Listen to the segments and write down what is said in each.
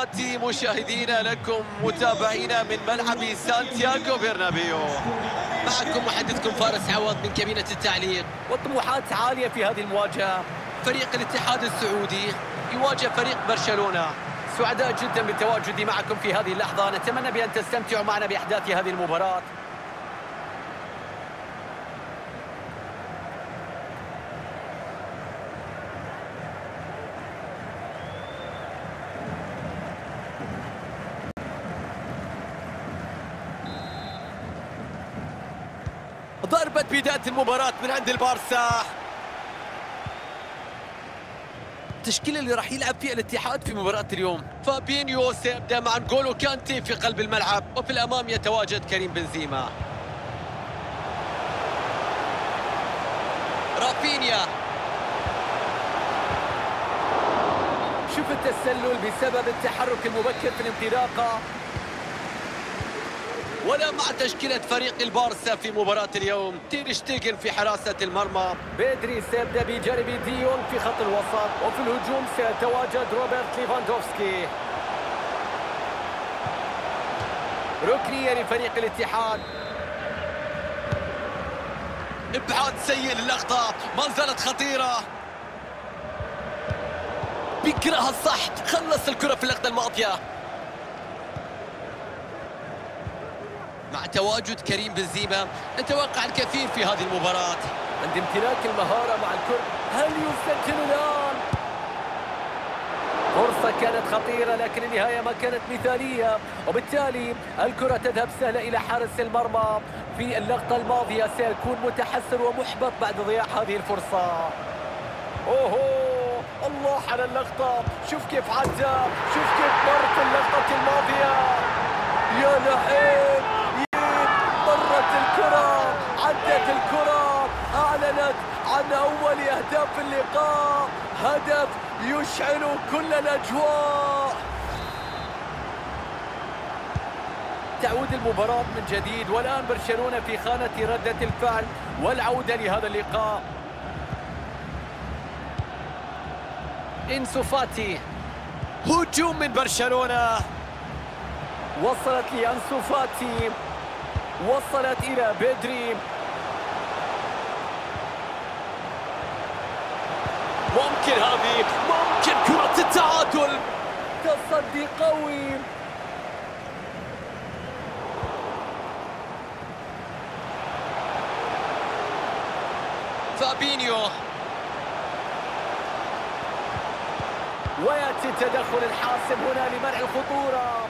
تحياتي مشاهدينا لكم متابعينا من ملعب سانتياغو برنابيو. معكم محدثكم فارس عوض من كابينة التعليق. والطموحات عالية في هذه المواجهة. فريق الاتحاد السعودي يواجه فريق برشلونة. سعداء جدا بالتواجد معكم في هذه اللحظة. نتمنى بأن تستمتعوا معنا بأحداث هذه المباراة. ضربة بداية المباراة من عند البارسا. التشكيلة اللي راح يلعب فيها الاتحاد في مباراة اليوم: فابينيو سيبدأ مع نغولو كانتي في قلب الملعب، وفي الأمام يتواجد كريم بنزيما. رافينيا، شوف التسلل بسبب التحرك المبكر في الانطلاقة. ولا مع تشكيلة فريق البارسا في مباراة اليوم: تير شتيغن في حراسة المرمى، بيدري سيبدأ بجانب ديون في خط الوسط، وفي الهجوم سيتواجد روبرت ليفاندوفسكي. ركنية لفريق الاتحاد. ابعاد سيء للقطة، ما زالت خطيرة. بيقراها الصح، خلص الكرة في اللقطة الماضية. مع تواجد كريم بنزيما نتوقع الكثير في هذه المباراة. عند امتلاك المهارة مع الكرة، هل يسجل الآن؟ فرصة كانت خطيرة لكن النهاية ما كانت مثالية، وبالتالي الكرة تذهب سهلة إلى حارس المرمى. في اللقطة الماضية سيكون متحسر ومحبط بعد ضياع هذه الفرصة. أوهو، الله على اللقطة، شوف كيف عدى، شوف كيف مرت اللقطة الماضية. يا لعيب، مرت الكرة، عدت الكرة، أعلنت عن أول أهداف اللقاء. هدف يشعل كل الأجواء. تعود المباراة من جديد، والآن برشلونة في خانة ردة الفعل والعودة لهذا اللقاء. إنسو فاتي، هجوم من برشلونة. وصلت لأنسو فاتي، وصلت إلى بيدري. ممكن هذه، ممكن كرة التعادل. تصدي قوي. فابينيو، ويأتي التدخل الحاسم هنا لمنع الخطورة.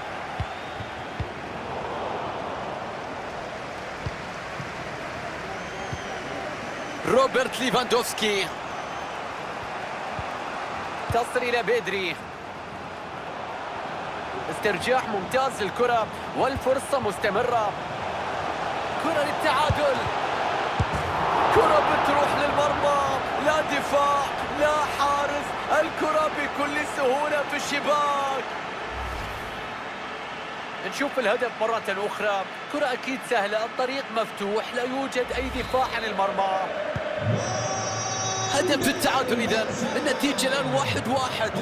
روبرت ليفاندوفسكي، تصل إلى بيدري. استرجاع ممتاز للكرة والفرصة مستمرة. كرة للتعادل، كرة بتروح للمرمى، لا دفاع لا حارس، الكرة بكل سهولة في الشباك. نشوف الهدف مرة أخرى. كرة أكيد سهلة، الطريق مفتوح، لا يوجد أي دفاع عن المرمى. هدف التعادل. إذن النتيجة الآن 1-1.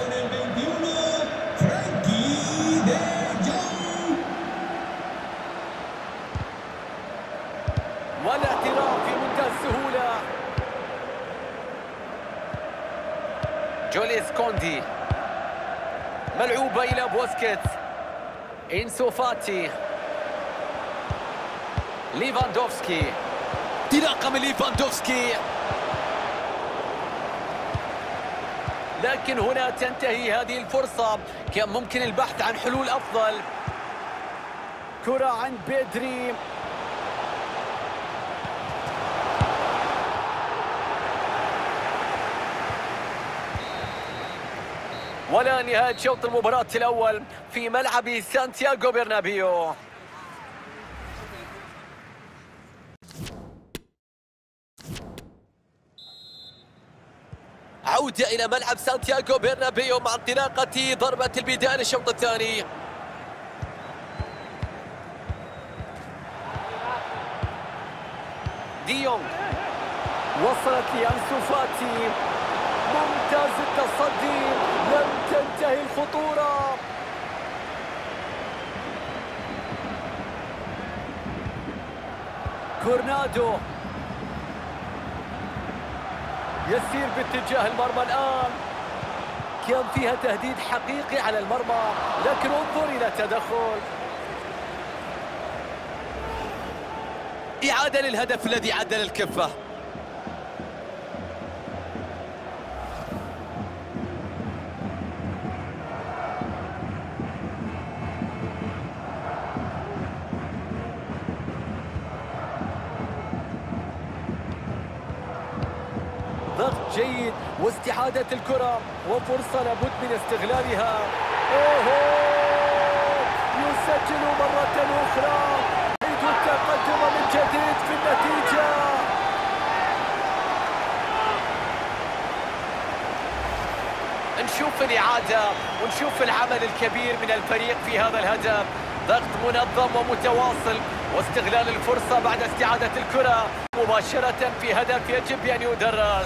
والاعتراف في منتهى السهولة. جوليس كوندي، ملعوبة إلى بوسكيتس. إنسو فاتي، ليفاندوفسكي، انطلاقة من ليفاندوفسكي. لكن هنا تنتهي هذه الفرصة. كان ممكن البحث عن حلول أفضل. كرة عند بيدري، ولا نهاية شوط المباراة الأول في ملعب سانتياغو برنابيو. عودة إلى ملعب سانتياغو برنابيو مع انطلاقة ضربة البداية للشوط الثاني. ديونغ، وصلت لأنسو فاتي. ممتاز التصدي، لم تنتهي الخطورة. كورنادو يسير باتجاه المرمى الآن. كان فيها تهديد حقيقي على المرمى، لكن انظر إلى تدخل. إعادة للهدف الذي عدل الكفة. ضغط جيد واستعادة الكرة وفرصة لابد من استغلالها. أوهو، يسجل مرة أخرى، يريد التقدم من جديد في النتيجة. نشوف الإعادة ونشوف العمل الكبير من الفريق في هذا الهدف. ضغط منظم ومتواصل واستغلال الفرصة بعد استعادة الكرة مباشرة في هدف يجب أن يدرس.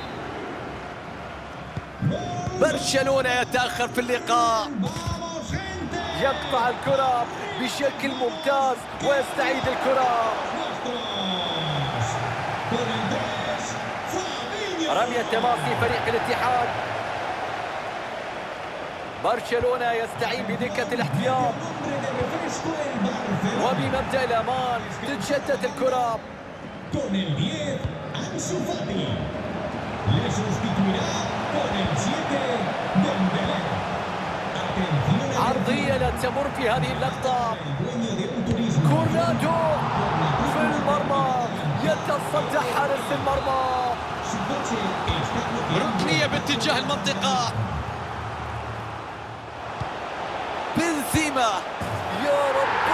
برشلونة يتأخر في اللقاء، يقطع الكرة بشكل ممتاز ويستعيد الكرة. رمية تماس فريق الاتحاد. برشلونة يستعين بدكة الاحتياط وبمبدأ الأمان تتشتت الكرة. عرضية لا تمر في هذه اللقطة. كورنادو في المرمى يتصدى حارس المرمى. ركنية باتجاه المنطقة. بنزيما، يا رب،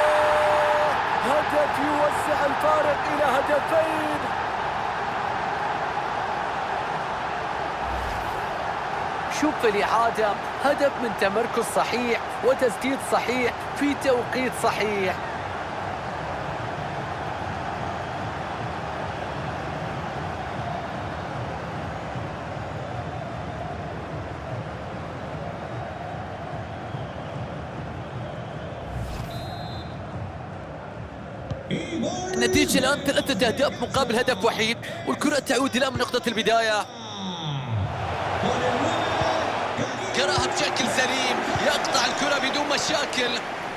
هدف يوسع الفارق إلى هدفين. شوف الإعادة، هدف من تمركز صحيح وتسديد صحيح في توقيت صحيح. النتيجة الآن 3 أهداف مقابل هدف وحيد، والكرة تعود الآن من نقطة البداية. قراها بشكل سليم، يقطع الكرة بدون مشاكل.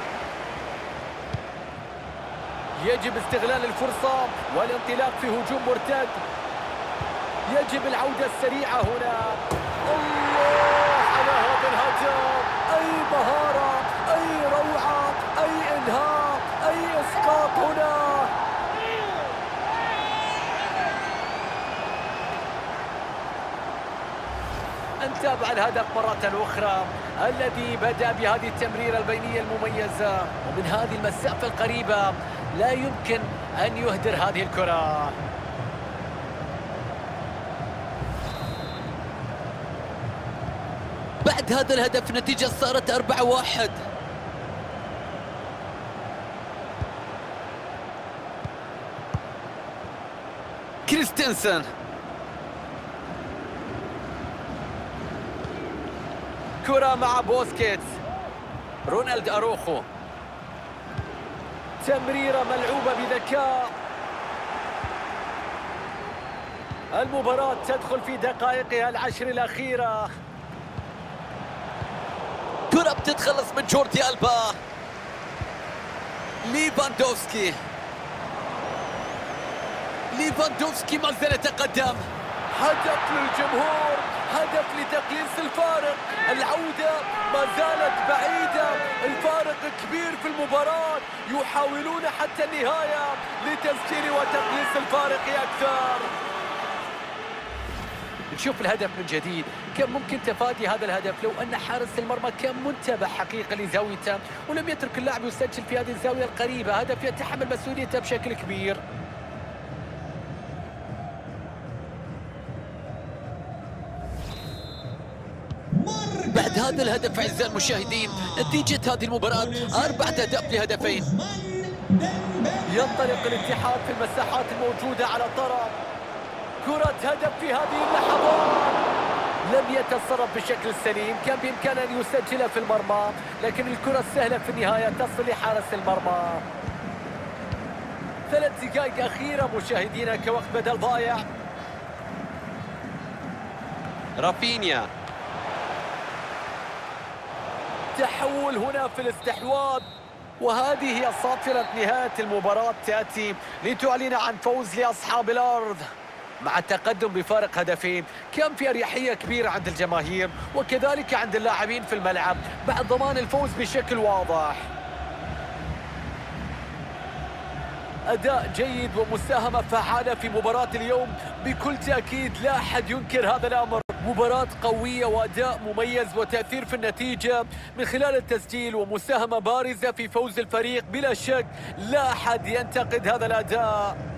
يجب استغلال الفرصة والانطلاق في هجوم مرتد. يجب العودة السريعة هنا. الله على هذا الهدف، أي مهارة، أي روعة، أي إنهاء، أي إسقاط هنا. نتابع الهدف مرة أخرى الذي بدأ بهذه التمريرة البينية المميزة، ومن هذه المسافة القريبة لا يمكن أن يهدر هذه الكرة. بعد هذا الهدف النتيجة صارت 4-1. كريستنسن، كرة مع بوسكيتس. رونالد أروخو، تمريرة ملعوبة بذكاء. المباراة تدخل في دقائقها العشر الأخيرة. كرة بتتخلص من جوردي ألبا. ليفاندوفسكي ما زال يتقدم. هدف للجمهور، هدف لتقليص الفارق. العودة ما زالت بعيدة، الفارق كبير في المباراة. يحاولون حتى النهاية لتسجيل وتقليص الفارق أكثر. نشوف الهدف من جديد. كان ممكن تفادي هذا الهدف لو أن حارس المرمى كان منتبه حقيقة لزاويته ولم يترك اللاعب يسجل في هذه الزاوية القريبة. هدف يتحمل مسؤوليته بشكل كبير. بعد هذا الهدف أعزائي المشاهدين، نتيجة هذه المباراة 4 أهداف لهدفين. ينطلق الاتحاد في المساحات الموجودة على الطرف. كرة هدف في هذه اللحظات. لم يتصرف بشكل سليم، كان بإمكانه أن يسجلها في المرمى، لكن الكرة السهلة في النهاية تصل لحارس المرمى. 3 دقائق أخيرة مشاهدينا كوقت بدل ضايع. رافينيا، تحول هنا في الاستحواذ، وهذه هي صافرة نهاية المباراة تأتي لتعلن عن فوز لأصحاب الأرض مع التقدم بفارق هدفين. كان في أريحية كبيرة عند الجماهير وكذلك عند اللاعبين في الملعب بعد ضمان الفوز بشكل واضح. أداء جيد ومساهمة فعالة في مباراة اليوم بكل تأكيد، لا أحد ينكر هذا الأمر. مباراة قوية وأداء مميز وتأثير في النتيجة من خلال التسجيل ومساهمة بارزة في فوز الفريق، بلا شك لا أحد ينتقد هذا الأداء.